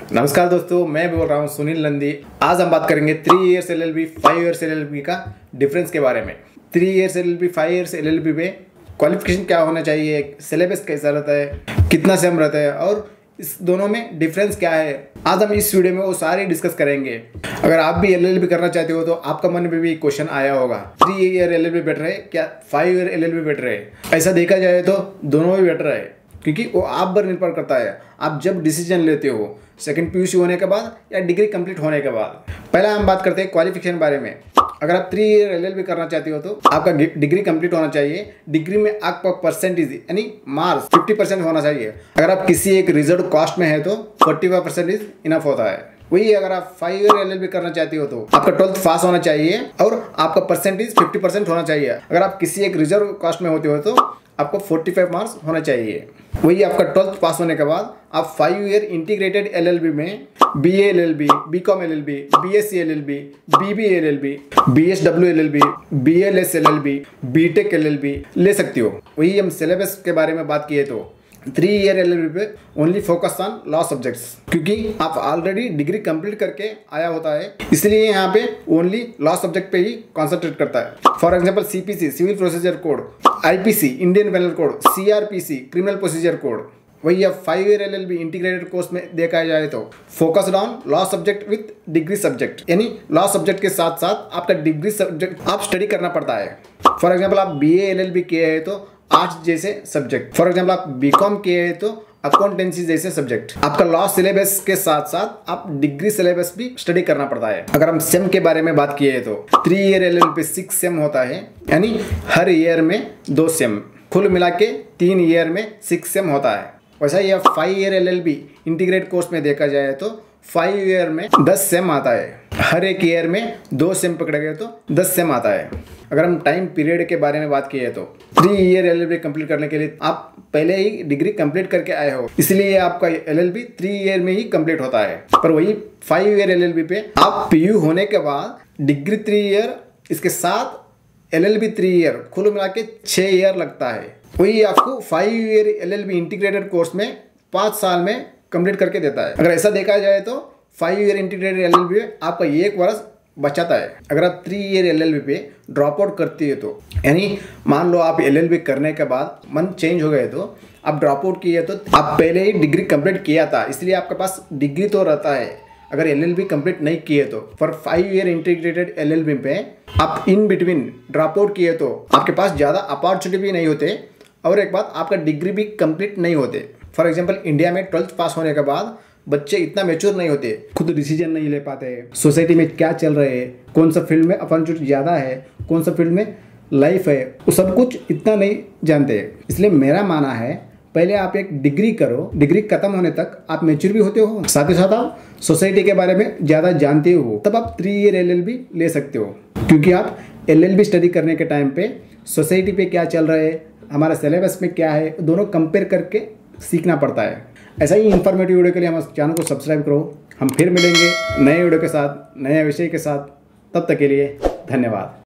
नमस्कार दोस्तों, मैं बोल रहा हूँ सुनील नंदी। आज हम बात करेंगे 3 इयर्स एलएलबी 5 इयर्स एलएलबी का डिफरेंस के बारे में। 3 इयर्स एलएलबी 5 इयर्स एलएलबी में क्वालिफिकेशन क्या होना चाहिए, सिलेबस कैसा रहता है, कितना सेम रहता है और इस दोनों में डिफरेंस क्या है। आज हम इस वीडियो में वो सारे डिस्कस करेंगे। अगर आप भी एलएलबी करना चाहते हो तो आपका मन में भी क्वेश्चन आया होगा, 3 ईयर एलएलबी बेटर है क्या 5 ईयर एलएलबी बेटर है। ऐसा देखा जाए तो दोनों ही बेटर है, क्योंकि वो आप पर निर्भर करता है। आप जब डिसीजन लेते हो सेकंड पीयूसी होने के बाद या डिग्री कंप्लीट होने के बाद। पहला हम बात करते हैं क्वालिफिकेशन बारे में। अगर आप 3 ईयर एलएलबी करना चाहते हो तो आपका डिग्री कंप्लीट होना चाहिए। डिग्री में आपका परसेंटेज यानी मार्क्स 50% होना चाहिए। अगर आप किसी एक रिजर्व कास्ट में है तो 45% इनफ होता है। वही अगर आप 5 ईयर एलएलबी करना चाहते हो तो आपका 12th पास होना चाहिए और आपका परसेंटेज 50% होना चाहिए। अगर आप किसी एक रिजर्व कास्ट में होते हो तो आपको 45 मार्क्स होना चाहिए। वही आपका 12th पास होने के बाद आप 5 ईयर इंटीग्रेटेड एलएलबी में BA LLB, BCom LLB, BSc LLB, BBA LLB, BSW LLB, BLS LLB, BTech LLB ले सकती हो। वही हम सिलेबस के बारे में बात किए तो 3 ईयर एलएलबी पे only focus on law subjects, क्योंकि आप ऑलरेडी डिग्री कंप्लीट करके आया होता है, इसलिए यहाँ पे ओनली लॉ सब्जेक्ट पे ही कॉन्सेंट्रेट करता है। For example CPC civil procedure code, IPC Indian penal code, CRPC criminal procedure code. वही अब 5 ईयर एलएलबी इंटीग्रेटेड कोर्स में देखा जाए तो focused on law subject with degree subject, यानी लॉ सब्जेक्ट के साथ साथ आपका डिग्री सब्जेक्ट आप स्टडी करना पड़ता है। फॉर एग्जांपल आप बीए एलएलबी किए हैं तो आर्ट्स जैसे सब्जेक्ट, फॉर एग्जांपल आप बीकॉम किए हैं तो अकाउंटेंसी जैसे सब्जेक्ट। आपका लॉ सिलेबस के साथ साथ आप डिग्री सिलेबस भी स्टडी करना पड़ता है। अगर हम सेम के बारे में बात किए तो 3 ईयर एलएलबी पे 6 सेम होता है, यानी हर ईयर में 2 सेम, कुल मिला के 3 ईयर में 6 सेम होता है। वैसा ही 5 ईयर एलएलबी इंटीग्रेट कोर्स में देखा जाए तो 5 ईयर में 10 सेम आता है। हर एक ईयर में 2 सेम पकड़े गए तो 10 सेम आता है। अगर हम टाइम पीरियड के बारे में बात किए तो 3 ईयर एलएलबी कंप्लीट करने के लिए आप पहले ही डिग्री कंप्लीट करके आए हो, इसलिए आपका एलएलबी 3 ईयर में ही कंप्लीट होता है। पर वही 5 ईयर एलएलबी पे आप पीयू होने के बाद डिग्री 3 ईयर, इसके साथ एलएलबी 3 ईयर, कुल मिला के 6 ईयर लगता है। वही आपको 5 ईयर एलएलबी इंटीग्रेटेड कोर्स में 5 साल में कंप्लीट करके देता है। अगर ऐसा देखा जाए तो 5 ईयर इंटीग्रेटेड एलएलबी आपका 1 वर्ष बचाता है। अगर आप 3 ईयर एलएलबी पे ड्रॉप आउट करती है तो, यानी मान लो आप एलएलबी करने के बाद मन चेंज हो गए तो आप ड्रॉप आउट किए तो आप पहले ही डिग्री कंप्लीट किया था, इसलिए आपके पास डिग्री तो रहता है। अगर एलएलबी कंप्लीट नहीं किए तो फॉर 5 ईयर इंटीग्रेटेड एलएलबी पे आप इन बिटवीन ड्रॉप आउट किए तो आपके पास ज़्यादा अपॉर्चुनिटी भी नहीं होते और एक बात आपका डिग्री भी कंप्लीट नहीं होते। फॉर एग्जांपल इंडिया में 12th पास होने के बाद बच्चे इतना मैच्योर नहीं होते, खुद डिसीजन नहीं ले पाते, सोसाइटी में क्या चल रहे हैं, कौन सा फील्ड में अपॉर्चुनिटी ज़्यादा है, कौन सा फील्ड में लाइफ है, वो सब कुछ इतना नहीं जानते। इसलिए मेरा मानना है पहले आप एक डिग्री करो, डिग्री खत्म होने तक आप मैच्योर भी होते हो, साथ ही साथ आप सोसाइटी के बारे में ज़्यादा जानते हो, तब आप 3 ईयर एलएलबी ले सकते हो। क्योंकि आप एलएलबी स्टडी करने के टाइम पे सोसाइटी पे क्या चल रहा है, हमारा सिलेबस में क्या है, दोनों कंपेयर करके सीखना पड़ता है। ऐसा ही इन्फॉर्मेटिव वीडियो के लिए हमारे चैनल को सब्सक्राइब करो। हम फिर मिलेंगे नए वीडियो के साथ, नए विषय के साथ। तब तक के लिए धन्यवाद।